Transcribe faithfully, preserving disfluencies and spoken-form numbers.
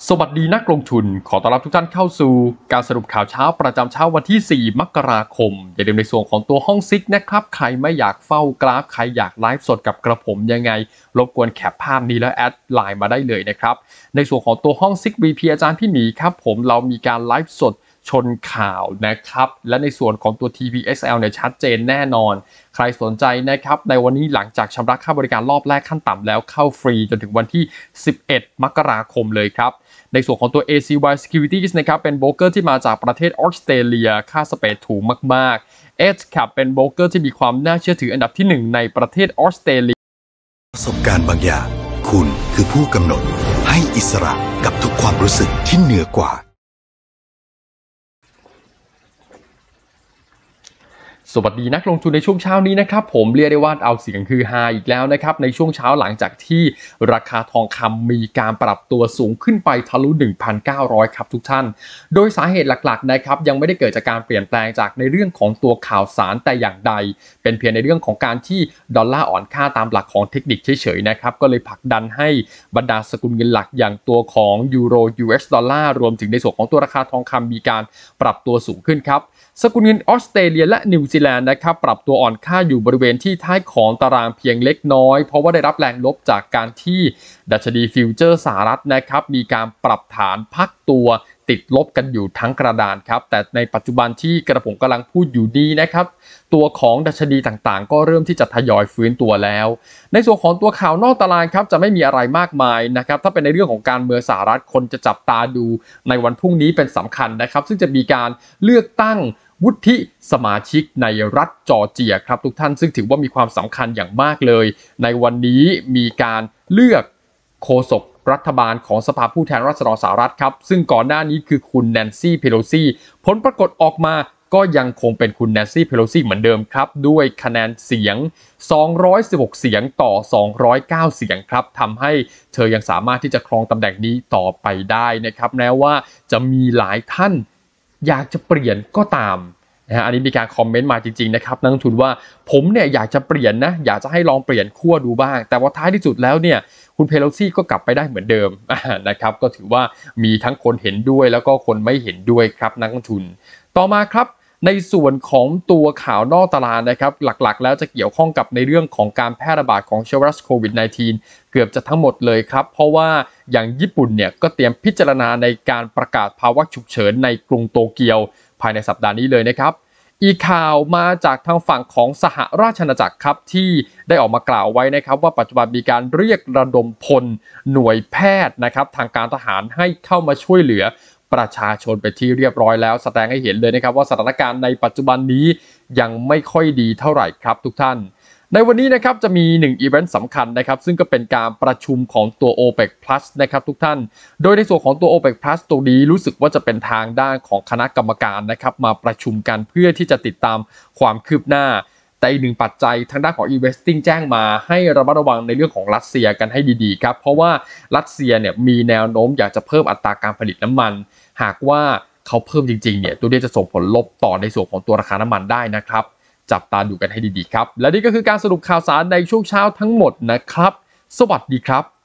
สวัสดีนักลงทุนขอต้อนรับทุกท่านเข้าสู่การสรุปข่าวเช้าประจำเช้าวันที่สี่มกราคมอย่าลืมในส่วนของตัวห้องซิกนะครับใครไม่อยากเฝ้ากราฟใครอยากไลฟ์สดกับกระผมยังไงรบกวนแคปภาพนี้แล้วแอดไลน์มาได้เลยนะครับในส่วนของตัวห้องซิก วี พี อาจารย์พี่หมีครับผมเรามีการไลฟ์สดชนข่าวนะครับและในส่วนของตัว ที พี เอส แอล เนี่ยชัดเจนแน่นอนใครสนใจนะครับในวันนี้หลังจากชำระค่าบริการรอบแรกขั้นต่ำแล้วเข้าฟรีจนถึงวันที่สิบเอ็ดมกราคมเลยครับในส่วนของตัว เอ ซี วาย Securities นะครับเป็นโบรกเกอร์ที่มาจากประเทศออสเตรเลียค่าสเปรดถูกมากๆ เอ ซี ซี เป็นโบรกเกอร์ที่มีความน่าเชื่อถืออันดับที่หนึ่งในประเทศออสเตรเลียประสบการณ์บางอย่างคุณคือผู้กำหนดให้อิสระกับทุกความรู้สึกที่เหนือกว่าสวัสดีนักลงทุนในช่วงเช้านี้นะครับผมเรียกได้ว่าเอาเสียงคือฮาอีกแล้วนะครับในช่วงเช้าหลังจากที่ราคาทองคำมีการปรับตัวสูงขึ้นไปทะลุ หนึ่งพันเก้าร้อย ครับทุกท่านโดยสาเหตุหลักๆนะครับยังไม่ได้เกิดจากการเปลี่ยนแปลงจากในเรื่องของตัวข่าวสารแต่อย่างใดเป็นเพียงในเรื่องของการที่ดอลลาร์อ่อนค่าตามหลักของเทคนิคเฉยๆนะครับก็เลยผลักดันให้บรรดาสกุลเงินหลักอย่างตัวของยูโร ยู เอส ดอลลาร์รวมถึงในส่วนของตัวราคาทองคำมีการปรับตัวสูงขึ้นครับสกุลเงินออสเตรเลียและนิวซีแลนด์นะครับปรับตัวอ่อนค่าอยู่บริเวณที่ท้ายของตารางเพียงเล็กน้อยเพราะว่าได้รับแรงลบจากการที่ดัชนีฟิวเจอร์สหรัฐนะครับมีการปรับฐานพักตัวติดลบกันอยู่ทั้งกระดานครับแต่ในปัจจุบันที่กระผมกำลังพูดอยู่ดีนะครับตัวของดัชนีต่างๆก็เริ่มที่จะทยอยฟื้นตัวแล้วในส่วนของตัวข่าวนอกตารางครับจะไม่มีอะไรมากมายนะครับถ้าเป็นในเรื่องของการเมืองสหรัฐคนจะจับตาดูในวันพรุ่งนี้เป็นสำคัญนะครับซึ่งจะมีการเลือกตั้งวุฒิสมาชิกในรัฐจอร์เจียครับทุกท่านซึ่งถือว่ามีความสำคัญอย่างมากเลยในวันนี้มีการเลือกโฆษกรัฐบาลของสภาผู้แทนราษฎรสหรัฐครับซึ่งก่อนหน้านี้คือคุณแนนซี่เพโลซีผลปรากฏออกมาก็ยังคงเป็นคุณแนนซี่เพโลซีเหมือนเดิมครับด้วยคะแนนเสียงสองร้อยสิบหกเสียงต่อสองร้อยเก้าเสียงครับทำให้เธอยังสามารถที่จะครองตำแหน่งนี้ต่อไปได้นะครับแม้ว่าจะมีหลายท่านอยากจะเปลี่ยนก็ตามนะฮะอันนี้มีการคอมเมนต์มาจริงๆนะครับนักลงทุนว่าผมเนี่ยอยากจะเปลี่ยนนะอยากจะให้ลองเปลี่ยนขั้วดูบ้างแต่ว่าท้ายที่สุดแล้วเนี่ยคุณเพโลซี่ก็กลับไปได้เหมือนเดิมนะครับก็ถือว่ามีทั้งคนเห็นด้วยแล้วก็คนไม่เห็นด้วยครับนักลงทุนต่อมาครับในส่วนของตัวข่าวนอกตลาดนะครับหลักๆแล้วจะเกี่ยวข้องกับในเรื่องของการแพร่ระบาดของเชื้อไวรัสโควิด สิบเก้า เกือบจะทั้งหมดเลยครับเพราะว่าอย่างญี่ปุ่นเนี่ยก็เตรียมพิจารณาในการประกาศภาวะฉุกเฉินในกรุงโตเกียวภายในสัปดาห์นี้เลยนะครับอีกข่าวมาจากทางฝั่งของสหราชอาณาจักรครับที่ได้ออกมากล่าวไว้นะครับว่าปัจจุบันมีการเรียกระดมพลหน่วยแพทย์นะครับทางการทหารให้เข้ามาช่วยเหลือประชาชนไปที่เรียบร้อยแล้วแสดงให้เห็นเลยนะครับว่าสถานการณ์ในปัจจุบันนี้ยังไม่ค่อยดีเท่าไหร่ครับทุกท่านในวันนี้นะครับจะมีหนึ่งอีเวนต์สำคัญนะครับซึ่งก็เป็นการประชุมของตัว โอเปก Plus นะครับทุกท่านโดยในส่วนของตัว โอเปก Plus ตัวนี้รู้สึกว่าจะเป็นทางด้านของคณะกรรมการนะครับมาประชุมกันเพื่อที่จะติดตามความคืบหน้าแต่อีกหนึ่งปัจจัยทางด้านของ Investing แจ้งมาให้ระมัดระวังในเรื่องของรัสเซียกันให้ดีๆครับเพราะว่ารัสเซียเนี่ยมีแนวโน้มอยากจะเพิ่มอัตราการผลิตน้ำมันหากว่าเขาเพิ่มจริงๆเนี่ยตัวนี้จะส่งผลลบต่อในส่วนของตัวราคาน้ำมันได้นะครับจับตาดูกันให้ดีๆครับและนี่ก็คือการสรุปข่าวสารในช่วงเช้าทั้งหมดนะครับสวัสดีครับ